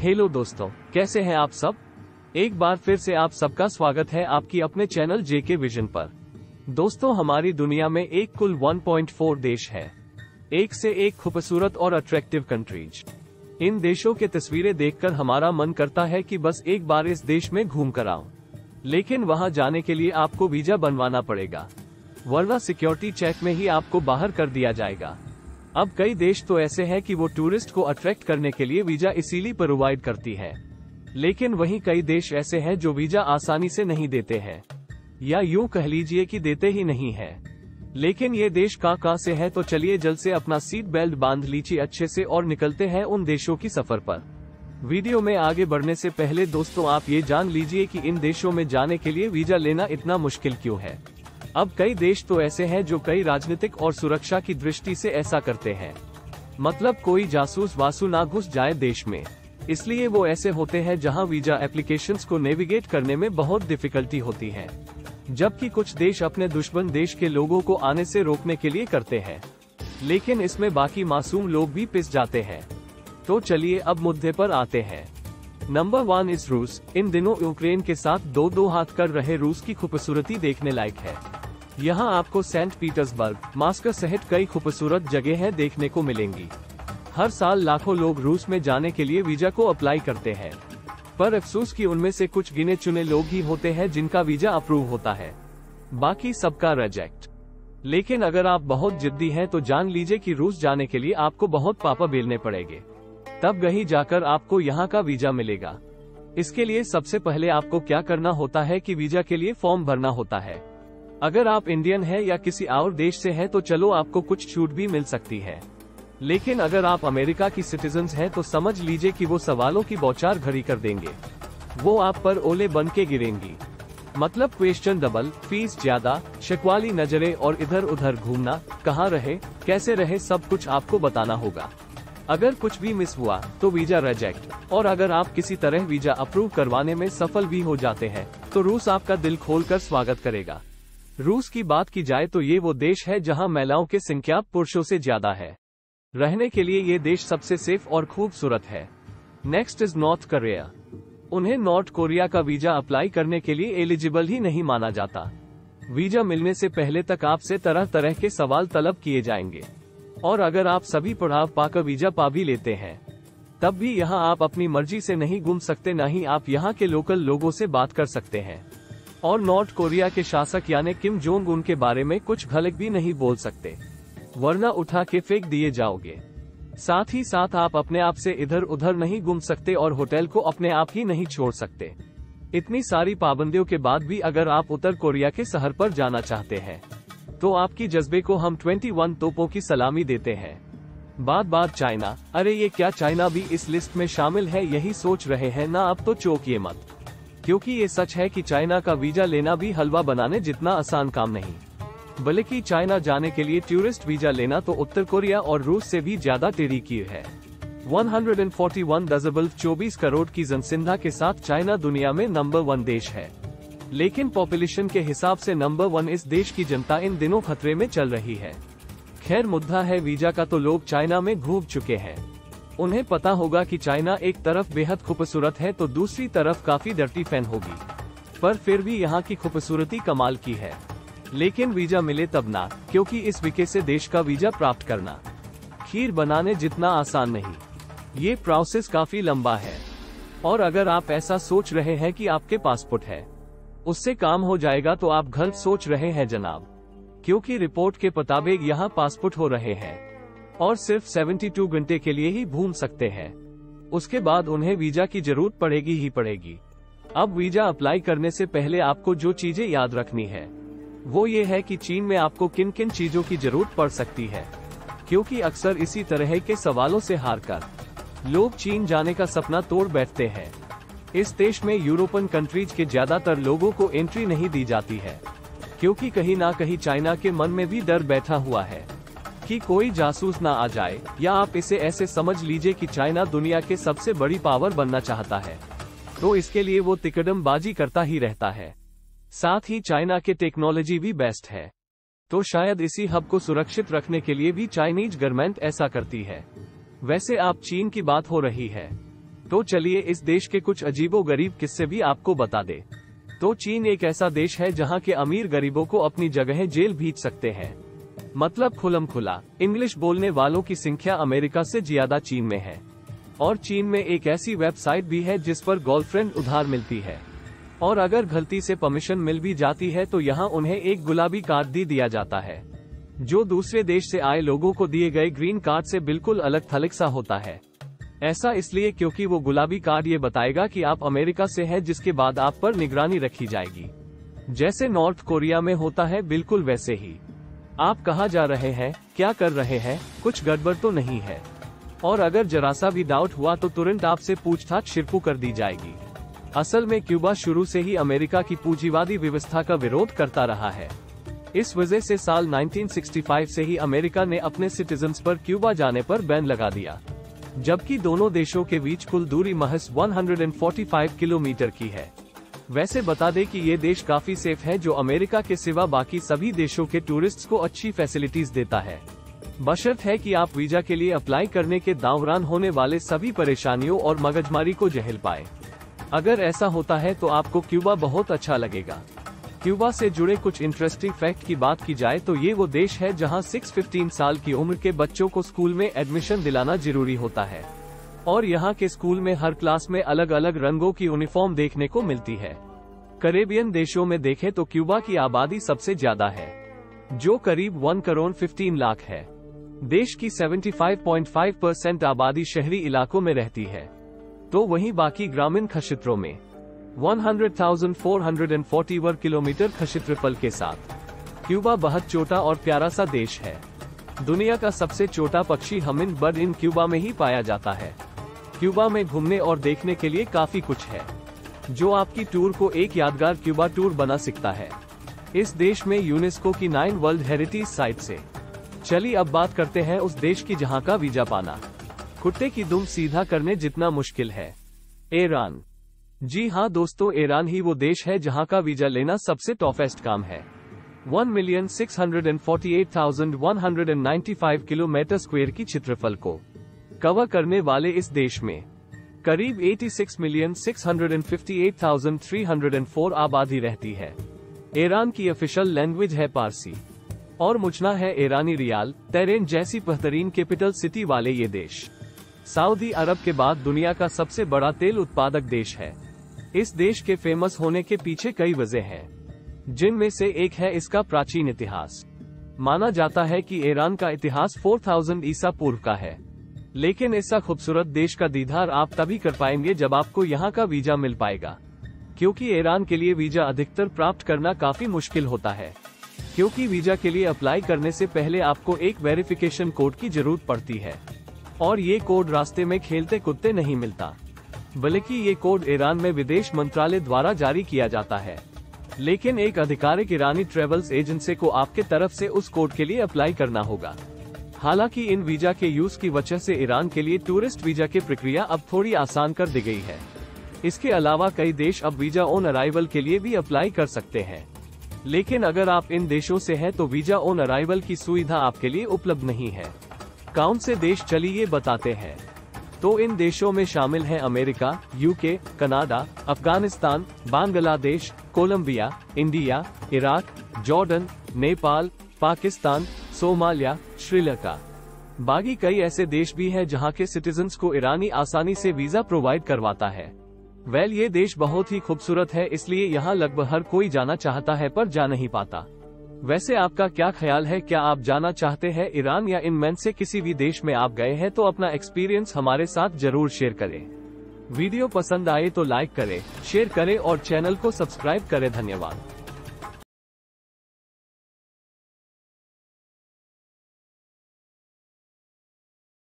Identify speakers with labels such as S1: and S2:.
S1: Hello दोस्तों, कैसे हैं आप सब। एक बार फिर से आप सबका स्वागत है आपकी अपने चैनल जेके विजन पर। दोस्तों, हमारी दुनिया में एक कुल 1.4 देश है, एक से एक खूबसूरत और अट्रैक्टिव कंट्रीज। इन देशों के तस्वीरें देखकर हमारा मन करता है कि बस एक बार इस देश में घूम कर आऊं, लेकिन वहां जाने के लिए आपको वीजा बनवाना पड़ेगा, वरना सिक्योरिटी चेक में ही आपको बाहर कर दिया जाएगा। अब कई देश तो ऐसे हैं कि वो टूरिस्ट को अट्रैक्ट करने के लिए वीजा इसीलिए प्रोवाइड करती है, लेकिन वहीं कई देश ऐसे हैं जो वीजा आसानी से नहीं देते हैं, या यूं कह लीजिए कि देते ही नहीं है। लेकिन ये देश कहाँ से है, तो चलिए जल्द से अपना सीट बेल्ट बांध लीजिए अच्छे से और निकलते हैं उन देशों की सफर पर। वीडियो में आगे बढ़ने से पहले दोस्तों आप ये जान लीजिए कि इन देशों में जाने के लिए वीजा लेना इतना मुश्किल क्यों है। अब कई देश तो ऐसे हैं जो कई राजनीतिक और सुरक्षा की दृष्टि से ऐसा करते हैं, मतलब कोई जासूस वासु ना घुस जाए देश में, इसलिए वो ऐसे होते हैं जहां वीजा एप्लीकेशंस को नेविगेट करने में बहुत डिफिकल्टी होती है, जबकि कुछ देश अपने दुश्मन देश के लोगों को आने से रोकने के लिए करते हैं, लेकिन इसमें बाकी मासूम लोग भी पिस जाते हैं। तो चलिए अब मुद्दे पर आते हैं। नंबर 1 इस रूस। इन दिनों यूक्रेन के साथ दो हाथ कर रहे रूस की खूबसूरती देखने लायक है। यहाँ आपको सेंट पीटर्सबर्ग, मॉस्को सहित कई खूबसूरत जगहें देखने को मिलेंगी। हर साल लाखों लोग रूस में जाने के लिए वीजा को अप्लाई करते हैं, पर अफसोस कि उनमें से कुछ गिने चुने लोग ही होते हैं जिनका वीजा अप्रूव होता है, बाकी सबका रिजेक्ट। लेकिन अगर आप बहुत जिद्दी हैं तो जान लीजिए कि रूस जाने के लिए आपको बहुत पापा बेलने पड़ेंगे, तब कहीं जाकर आपको यहाँ का वीजा मिलेगा। इसके लिए सबसे पहले आपको क्या करना होता है कि वीजा के लिए फॉर्म भरना होता है। अगर आप इंडियन हैं या किसी और देश से हैं तो चलो आपको कुछ छूट भी मिल सकती है, लेकिन अगर आप अमेरिका की सिटीजन्स हैं तो समझ लीजिए कि वो सवालों की बौछार घड़ी कर देंगे, वो आप पर ओले बन के गिरेंगी। मतलब क्वेश्चन डबल, फीस ज्यादा, शक्वाली नजरें और इधर उधर घूमना, कहाँ रहे कैसे रहे सब कुछ आपको बताना होगा। अगर कुछ भी मिस हुआ तो वीजा रिजेक्ट, और अगर आप किसी तरह वीजा अप्रूव करवाने में सफल भी हो जाते हैं तो रूस आपका दिल खोलकर स्वागत करेगा। रूस की बात की जाए तो ये वो देश है जहां महिलाओं की संख्या पुरुषों से ज्यादा है। रहने के लिए ये देश सबसे सेफ और खूबसूरत है। Next is North Korea. उन्हें नॉर्थ कोरिया का वीजा अप्लाई करने के लिए एलिजिबल ही नहीं माना जाता। वीजा मिलने से पहले तक आपसे तरह तरह के सवाल तलब किए जाएंगे, और अगर आप सभी पड़ाव पाकर वीजा पा भी लेते हैं तब भी यहाँ आप अपनी मर्जी से नहीं घूम सकते, न ही आप यहाँ के लोकल लोगों से बात कर सकते हैं, और नॉर्थ कोरिया के शासक यानी किम जोंग उन के बारे में कुछ गलत भी नहीं बोल सकते, वरना उठा के फेंक दिए जाओगे। साथ ही साथ आप अपने आप से इधर उधर नहीं घूम सकते और होटल को अपने आप ही नहीं छोड़ सकते। इतनी सारी पाबंदियों के बाद भी अगर आप उत्तर कोरिया के शहर पर जाना चाहते हैं तो आपकी जज्बे को हम 21 तोपों की सलामी देते हैं। बात चाइना। अरे ये क्या चाइना भी इस लिस्ट में शामिल है, यही सोच रहे हैं ना आप, तो चौंकिए मत, क्योंकि ये सच है कि चाइना का वीजा लेना भी हलवा बनाने जितना आसान काम नहीं। बल्कि चाइना जाने के लिए टूरिस्ट वीजा लेना तो उत्तर कोरिया और रूस से भी ज्यादा टेढ़ी है। 141 करोड़ की जनसंख्या के साथ चाइना दुनिया में नंबर 1 देश है, लेकिन पॉपुलेशन के हिसाब से नंबर 1 इस देश की जनता इन दिनों खतरे में चल रही है। खैर, मुद्दा है वीजा का, तो लोग चाइना में घूम चुके हैं, उन्हें पता होगा कि चाइना एक तरफ बेहद खूबसूरत है तो दूसरी तरफ काफी डर्टी फैन होगी, पर फिर भी यहाँ की खूबसूरती कमाल की है। लेकिन वीजा मिले तब ना, क्योंकि इस विके से देश का वीजा प्राप्त करना खीर बनाने जितना आसान नहीं, ये प्रोसेस काफी लंबा है। और अगर आप ऐसा सोच रहे हैं कि आपके पासपोर्ट है उससे काम हो जाएगा तो आप गलत सोच रहे हैं जनाब, क्योंकि रिपोर्ट के मुताबिक यहाँ पासपोर्ट हो रहे हैं और सिर्फ 72 घंटे के लिए ही घूम सकते हैं, उसके बाद उन्हें वीजा की जरूरत पड़ेगी ही पड़ेगी। अब वीजा अप्लाई करने से पहले आपको जो चीजें याद रखनी है वो ये है कि चीन में आपको किन किन चीजों की जरूरत पड़ सकती है, क्योंकि अक्सर इसी तरह के सवालों से हारकर लोग चीन जाने का सपना तोड़ बैठते हैं। इस देश में यूरोपियन कंट्रीज के ज्यादातर लोगों को एंट्री नहीं दी जाती है, क्योंकि कहीं ना कहीं चाइना के मन में भी डर बैठा हुआ है कि कोई जासूस ना आ जाए, या आप इसे ऐसे समझ लीजिए कि चाइना दुनिया के सबसे बड़ी पावर बनना चाहता है, तो इसके लिए वो तिकड़मबाजी करता ही रहता है। साथ ही चाइना के टेक्नोलॉजी भी बेस्ट है, तो शायद इसी हब को सुरक्षित रखने के लिए भी चाइनीज गवर्नमेंट ऐसा करती है। वैसे आप चीन की बात हो रही है, तो चलिए इस देश के कुछ अजीबोगरीब किस्से भी आपको बता दे। तो चीन एक ऐसा देश है जहाँ के अमीर गरीबों को अपनी जगह जेल भेज सकते हैं। मतलब खुलम खुला, इंग्लिश बोलने वालों की संख्या अमेरिका से ज्यादा चीन में है। और चीन में एक ऐसी वेबसाइट भी है जिस पर गर्लफ्रेंड उधार मिलती है, और अगर गलती से परमिशन मिल भी जाती है तो यहाँ उन्हें एक गुलाबी कार्ड दे दिया जाता है, जो दूसरे देश से आए लोगों को दिए गए ग्रीन कार्ड से बिल्कुल अलग थलग सा होता है। ऐसा इसलिए क्योंकि वो गुलाबी कार्ड ये बताएगा कि आप अमेरिका से हैं, जिसके बाद आप पर निगरानी रखी जाएगी। जैसे नॉर्थ कोरिया में होता है, बिल्कुल वैसे ही। आप कहाँ जा रहे हैं, क्या कर रहे हैं, कुछ गड़बड़ तो नहीं है? और अगर जरा सा भी डाउट हुआ तो तुरंत आपसे पूछताछ शुरू कर दी जाएगी। असल में क्यूबा शुरू से ही अमेरिका की पूंजीवादी व्यवस्था का विरोध करता रहा है। इस वजह से साल 1965 से ही अमेरिका ने अपने सिटीजन्स पर क्यूबा जाने पर बैन लगा दिया, जबकि दोनों देशों के बीच कुल दूरी महज 145 किलोमीटर की है। वैसे बता दें कि ये देश काफी सेफ है, जो अमेरिका के सिवा बाकी सभी देशों के टूरिस्ट्स को अच्छी फैसिलिटीज देता है, बशर्त है कि आप वीजा के लिए अप्लाई करने के दौरान होने वाले सभी परेशानियों और मगजमारी को झेल पाए। अगर ऐसा होता है तो आपको क्यूबा बहुत अच्छा लगेगा। क्यूबा से जुड़े कुछ इंटरेस्टिंग फैक्ट की बात की जाए तो ये वो देश है जहां 6-15 साल की उम्र के बच्चों को स्कूल में एडमिशन दिलाना जरूरी होता है, और यहाँ के स्कूल में हर क्लास में अलग अलग रंगों की यूनिफॉर्म देखने को मिलती है। कैरेबियन देशों में देखें तो क्यूबा की आबादी सबसे ज्यादा है, जो करीब 1 करोड़ 15 लाख है। देश की 75.5% आबादी शहरी इलाकों में रहती है, तो वहीं बाकी ग्रामीण क्षेत्रों में 100,440 वर्ग किलोमीटर क्षेत्रफल के साथ क्यूबा बहुत छोटा और प्यारा सा देश है। दुनिया का सबसे छोटा पक्षी हमिंग बर्ड इन क्यूबा में ही पाया जाता है। क्यूबा में घूमने और देखने के लिए काफी कुछ है, जो आपकी टूर को एक यादगार क्यूबा टूर बना सकता है। इस देश में यूनेस्को की 9 वर्ल्ड हेरिटेज साइट से। चलिए अब बात करते हैं उस देश की जहां का वीजा पाना कुत्ते की दुम सीधा करने जितना मुश्किल है। ईरान। जी हाँ दोस्तों, ईरान ही वो देश है जहां का वीजा लेना सबसे टफेस्ट काम है। 1,648,195 किलोमीटर स्क्वायर की क्षेत्रफल को कवर करने वाले इस देश में करीब 86,658,304 आबादी रहती है। ईरान की ऑफिशियल लैंग्वेज है पारसी, और मुचना है ईरानी रियाल। तेहरान जैसी बेहतरीन कैपिटल सिटी वाले ये देश सऊदी अरब के बाद दुनिया का सबसे बड़ा तेल उत्पादक देश है। इस देश के फेमस होने के पीछे कई वजह हैं, जिनमें से एक है इसका प्राचीन इतिहास। माना जाता है कि ईरान का इतिहास 4000 ईसा पूर्व का है, लेकिन ऐसा खूबसूरत देश का दीदार आप तभी कर पाएंगे जब आपको यहाँ का वीजा मिल पाएगा, क्योंकि ईरान के लिए वीजा अधिकतर प्राप्त करना काफी मुश्किल होता है, क्योंकि वीजा के लिए अप्लाई करने से पहले आपको एक वेरिफिकेशन कोड की जरूरत पड़ती है, और ये कोड रास्ते में खेलते कुत्ते नहीं मिलता, बल्कि ये कोड ईरान में विदेश मंत्रालय द्वारा जारी किया जाता है। लेकिन एक आधिकारिक ईरानी ट्रेवल्स एजेंसी को आपके तरफ से उस कोड के लिए अप्लाई करना होगा। हालांकि इन वीजा के यूज की वजह से ईरान के लिए टूरिस्ट वीजा की प्रक्रिया अब थोड़ी आसान कर दी गई है। इसके अलावा कई देश अब वीजा ऑन अराइवल के लिए भी अप्लाई कर सकते हैं, लेकिन अगर आप इन देशों से हैं तो वीजा ऑन अराइवल की सुविधा आपके लिए उपलब्ध नहीं है। कौन से देश चलिए बताते हैं। तो इन देशों में शामिल हैं America, UK, Canada, Afghanistan, Bangladesh, Colombia, India, Iraq, Jordan, Nepal, Pakistan, Somalia, Sri Lanka. बाकी कई ऐसे देश भी हैं जहां के सिटीजन्स को ईरानी आसानी से वीजा प्रोवाइड करवाता है। ये देश बहुत ही खूबसूरत है, इसलिए यहाँ लगभग हर कोई जाना चाहता है पर जा नहीं पाता। वैसे आपका क्या ख्याल है, क्या आप जाना चाहते हैं ईरान, या इनमें से किसी भी देश में आप गए हैं? तो अपना एक्सपीरियंस हमारे साथ जरूर शेयर करें। वीडियो पसंद आए तो लाइक करें, शेयर करें और चैनल को सब्सक्राइब करें। धन्यवाद।